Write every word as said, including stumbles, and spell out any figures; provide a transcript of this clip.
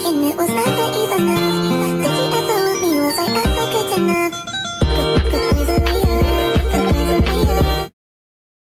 and it was never even enough. Did you ever want me? Was I ever good enough?